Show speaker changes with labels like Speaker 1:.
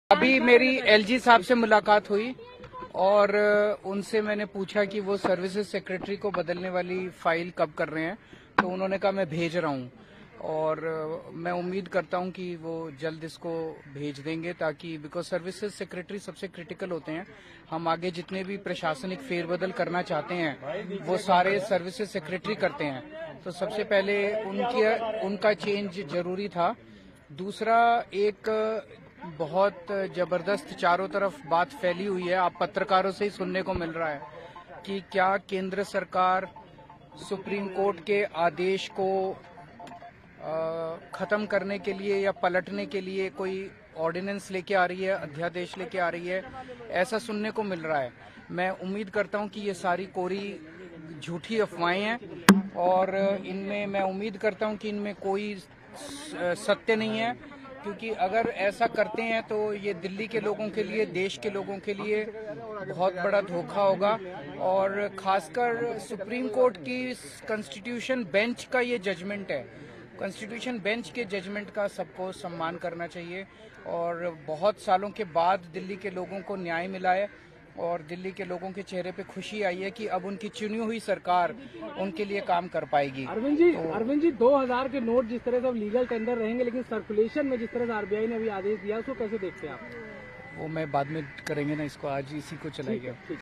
Speaker 1: अभी मेरी एलजी साहब से मुलाकात हुई और उनसे मैंने पूछा कि वो सर्विसेज सेक्रेटरी को बदलने वाली फाइल कब कर रहे हैं, तो उन्होंने कहा मैं भेज रहा हूं और मैं उम्मीद करता हूं कि वो जल्द इसको भेज देंगे, ताकि बिकॉज सर्विसेज सेक्रेटरी सबसे क्रिटिकल होते हैं। हम आगे जितने भी प्रशासनिक फेरबदल करना चाहते हैं वो सारे सर्विसेज सेक्रेटरी करते हैं, तो सबसे पहले उनका चेंज जरूरी था। दूसरा, एक बहुत जबरदस्त चारों तरफ बात फैली हुई है, आप पत्रकारों से ही सुनने को मिल रहा है कि क्या केंद्र सरकार सुप्रीम कोर्ट के आदेश को खत्म करने के लिए या पलटने के लिए कोई ऑर्डिनेंस लेके आ रही है, अध्यादेश लेके आ रही है, ऐसा सुनने को मिल रहा है। मैं उम्मीद करता हूं कि ये सारी कोरी झूठी अफवाहें हैं और इनमें मैं उम्मीद करता हूं कि इनमें कोई सत्य नहीं है, क्योंकि अगर ऐसा करते हैं तो ये दिल्ली के लोगों के लिए, देश के लोगों के लिए बहुत बड़ा धोखा होगा। और खासकर सुप्रीम कोर्ट की कॉन्स्टिट्यूशन बेंच का ये जजमेंट है, कॉन्स्टिट्यूशन बेंच के जजमेंट का सबको सम्मान करना चाहिए। और बहुत सालों के बाद दिल्ली के लोगों को न्याय मिला है और दिल्ली के लोगों के चेहरे पे खुशी आई है कि अब उनकी चुनी हुई सरकार उनके लिए काम कर पाएगी।
Speaker 2: अरविंद जी 2000 के नोट जिस तरह से अब लीगल टेंडर रहेंगे, लेकिन सर्कुलेशन में जिस तरह से आरबीआई ने अभी आदेश दिया, उसको कैसे देखते हैं आप?
Speaker 1: वो मैं बाद में करेंगे ना, इसको आज इसी को चलाएंगे।